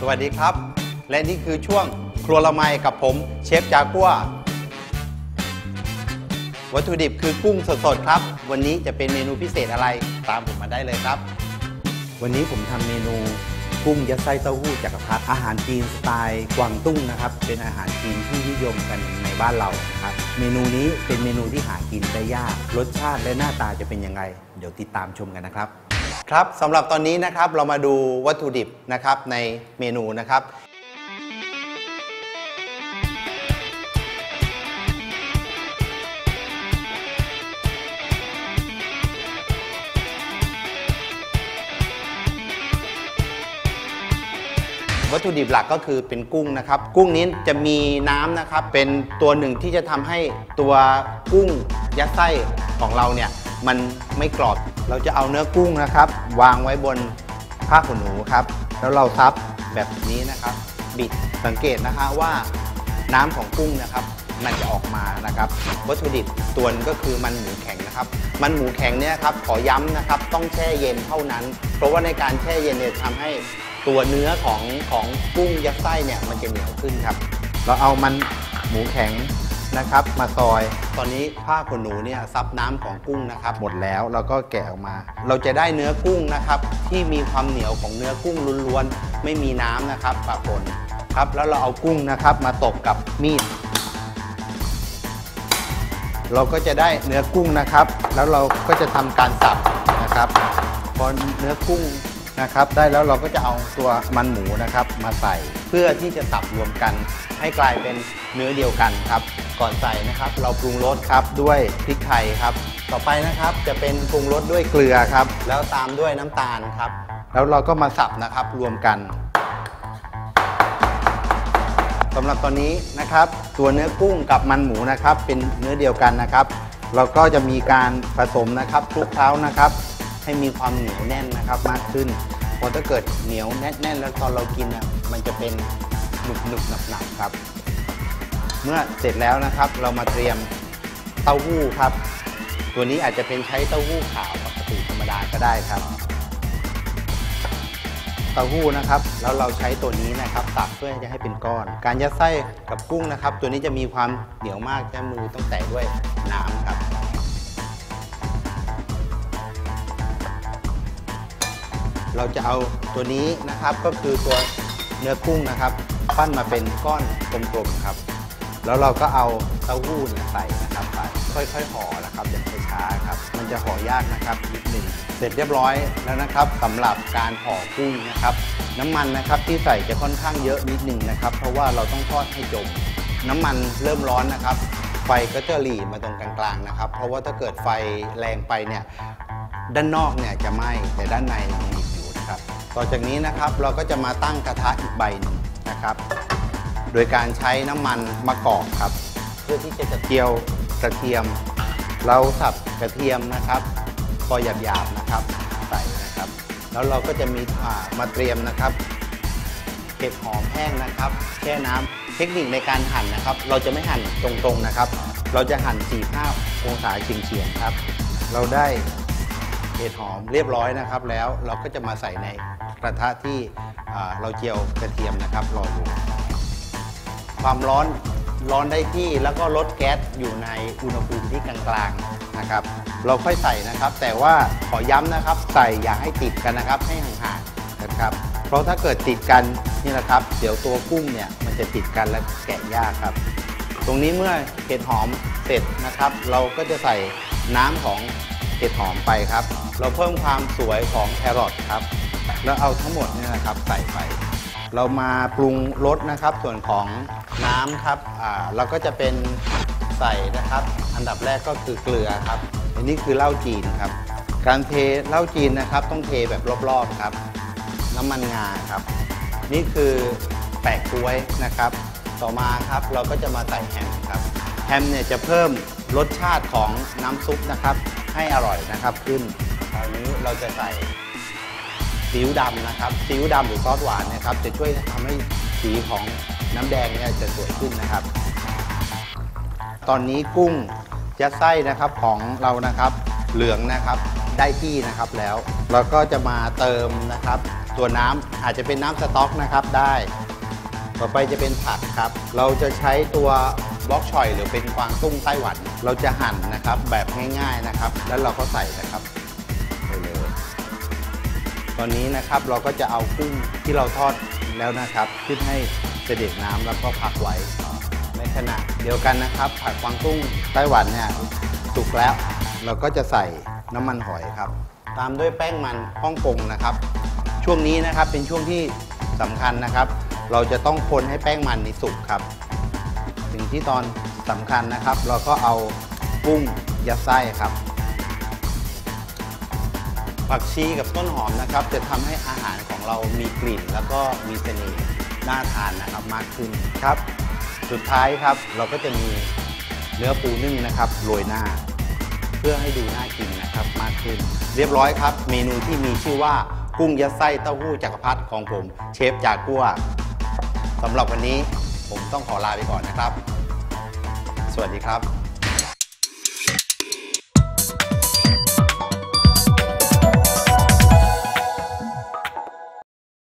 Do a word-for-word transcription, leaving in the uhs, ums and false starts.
วัสดีครับและนี่คือช่วงครัวละไมกับผมเชฟจากัววัตถุดิบคือกุ้งสดๆครับวันนี้จะเป็นเมนูพิเศษอะไรตามผมมาได้เลยครับวันนี้ผมทำเมนูกุ้งยัดไส้เต้าหู้จักรพรรดิอาหารจีนสไตล์กวางตุ้งนะครับเป็นอาหารจีนที่นิยมกันในบ้านเราครับเมนูนี้เป็นเมนูที่หากินได้ยากรสชาติและหน้าตาจะเป็นยังไงเดี๋ยวติดตามชมกันนะครับครับสำหรับตอนนี้นะครับเรามาดูวัตถุดิบนะครับในเมนูนะครับวัตถุดิบหลักก็คือเป็นกุ้งนะครับกุ้งนี้จะมีน้ำนะครับเป็นตัวหนึ่งที่จะทำให้ตัวกุ้งยัดไส้ของเราเนี่ยมันไม่กรอบเราจะเอาเนื้อกุ้งนะครับวางไว้บนผ้าขนหนูครับแล้วเราซับแบบนี้นะครับบิดสังเกตนะคะว่าน้ำของกุ้งนะครับมันจะออกมานะครับวัตถุดิบตัวนึงก็คือมันหมูแข็งนะครับมันหมูแข็งเนี่ยครับขอย้ำนะครับต้องแช่เย็นเท่านั้นเพราะว่าในการแช่เย็นเนี่ยทำให้ตัวเนื้อของของกุ้งยัดไส้เนี่ยมันจะเหนียวขึ้นครับเราเอามันหมูแข็งนะครับมาซอยตอนนี้ผ้าขนหนูเนี่ยซับน้ำของกุ้งนะครับหมดแล้วเราก็แกะออกมาเราจะได้เนื้อกุ้งนะครับที่มีความเหนียวของเนื้อกุ้งล้วนๆไม่มีน้ำนะครับปะปนครับแล้วเราเอากุ้งนะครับมาตบกับมีดเราก็จะได้เนื้อกุ้งนะครับแล้วเราก็จะทำการสับนะครับพอเนื้อกุ้งนะครับได้แล้วเราก็จะเอาตัวมันหมูนะครับมาใส่เพื่อที่จะสับรวมกันให้กลายเป็นเนื้อเดียวกันครับก่อนใส่นะครับเราปรุงรสครับด้วยพริกไทยครับต่อไปนะครับจะเป็นปรุงรสด้วยเกลือครับแล้วตามด้วยน้ำตาลครับแล้วเราก็มาสับนะครับรวมกันสำหรับตอนนี้นะครับตัวเนื้อกุ้งกับมันหมูนะครับเป็นเนื้อเดียวกันนะครับเราก็จะมีการผสมนะครับคลุกเคล้านะครับให้มีความเหนียวแน่นนะครับมากขึ้นพอถ้าเกิดเหนียวแน่นๆแล้วตอนเรากินอ่ะมันจะเป็นหนุบหนุบหนับๆครับเมื่อเสร็จแล้วนะครับเรามาเตรียมเต้าหู้ครับตัวนี้อาจจะเป็นใช้เต้าหู้ขาวปกติธรรมดาก็ได้ครับเต้าหู้นะครับแล้วเราใช้ตัวนี้นะครับตักเพื่อจะให้เป็นก้อนการยัดไส้กับกุ้งนะครับตัวนี้จะมีความเหนียวมากแค่มือต้องแตะด้วยน้ำครับเราจะเอาตัวนี้นะครับก็คือตัวเนื้อกุ้งนะครับปั้นมาเป็นก้อนกลมๆครับแล้วเราก็เอาเต้าหู้เนี่ยใส่นะครับไปค่อยๆห่อนะครับอย่างช้าๆครับมันจะห่อยากนะครับนิดหนึ่งเสร็จเรียบร้อยแล้วนะครับสำหรับการห่อกุ้งนะครับน้ำมันนะครับที่ใส่จะค่อนข้างเยอะนิดหนึ่งนะครับเพราะว่าเราต้องทอดให้จมน้ำมันเริ่มร้อนนะครับไฟก็จะหลีมาตรงกลางๆนะครับเพราะว่าถ้าเกิดไฟแรงไปเนี่ยด้านนอกเนี่ยจะไหม้แต่ด้านในยังดิบอยู่นะครับต่อจากนี้นะครับเราก็จะมาตั้งกระทะอีกใบหนึ่งนะครับโดยการใช้น้ำมันมะกอกครับเพื่อที่จะเจียวกระเทียมเราสับกระเทียมนะครับพอหยาบๆนะครับใส่นะครับแล้วเราก็จะมีมาเตรียมนะครับเห็ดหอมแห้งนะครับแช่น้ำเทคนิคในการหั่นนะครับเราจะไม่หั่นตรงๆนะครับเราจะหั่นสี่สิบห้าองศาเฉียงๆครับเราได้เห็ดหอมเรียบร้อยนะครับแล้วเราก็จะมาใส่ในกระทะที่เราเจียวกระเทียมนะครับรออยู่ความร้อนร้อนได้ที่แล้วก็ลดแก๊สอยู่ในอุณหภูมิที่กลางๆนะครับเราค่อยใส่นะครับแต่ว่าขอย้ำนะครับใส่อย่าให้ติดกันนะครับให้ห่างๆนะครับเพราะถ้าเกิดติดกันนี่นะครับเดี๋ยวตัวกุ้งเนี่ยมันจะติดกันและแกะยากครับตรงนี้เมื่อเห็ดหอมเสร็จนะครับเราก็จะใส่น้ำของเห็ดหอมไปครับเราเพิ่มความสวยของแครอทครับแล้วเอาทั้งหมดเนี่ยนะครับใส่ไปเรามาปรุงรสนะครับส่วนของน้ำครับอ่าเราก็จะเป็นใส่นะครับอันดับแรกก็คือเกลือครับอันนี้คือเหล้าจีนครับการเทเหล้าจีนนะครับต้องเทแบบรอบๆครับน้ำมันงาครับนี่คือแปะกล้วยนะครับต่อมาครับเราก็จะมาใส่แฮมครับแฮมเนี่ยจะเพิ่มรสชาติของน้ำซุปนะครับให้อร่อยนะครับขึ้นคราวนี้เราจะใส่ซีอิ๊วดำนะครับซีอิ๊วดำหรือซอสหวานนะครับจะช่วยทำให้สีของน้ำแดงเนี่ยจะสวยขึ้นนะครับตอนนี้กุ้งยัดไส้นะครับของเรานะครับเหลืองนะครับได้ที่นะครับแล้วเราก็จะมาเติมนะครับตัวน้ำอาจจะเป็นน้ำสต๊อกนะครับได้ต่อไปจะเป็นผักครับเราจะใช้ตัวบล็อกชอยหรือเป็นกวางตุ้งไต้หวันเราจะหั่นนะครับแบบง่ายๆนะครับแล้วเราก็ใส่นะครับไปเลยตอนนี้นะครับเราก็จะเอากุ้งที่เราทอดแล้วนะครับขึ้นให้เสด็จน้ำแล้วก็พักไว้ในขณะเดียวกันนะครับผักกวางตุ้งไต้หวันเนี่ยสุกแล้วเราก็จะใส่น้ำมันหอยครับตามด้วยแป้งมันฮ่องกงนะครับช่วงนี้นะครับเป็นช่วงที่สำคัญนะครับเราจะต้องคนให้แป้งมันนี่สุกครับสิ่งที่ตอนสำคัญนะครับเราก็เอากุ้งยัดไส้ครับผักชีกับต้นหอมนะครับจะทำให้อาหารของเรามีกลิ่นแล้วก็มีเสน่ห์น่าทานนะครับมากขึ้นครับสุดท้ายครับเราก็จะมีเนื้อปูนึ่งนะครับโรยหน้าเพื่อให้ดูน่ากินนะครับมากขึ้นเรียบร้อยครับเมนูที่มีชื่อว่ากุ้งยัดไส้เต้าหู้จักรพรรดิของผมเชฟจากัวสำหรับวันนี้ผมต้องขอลาไปก่อนนะครับสวัสดีครับ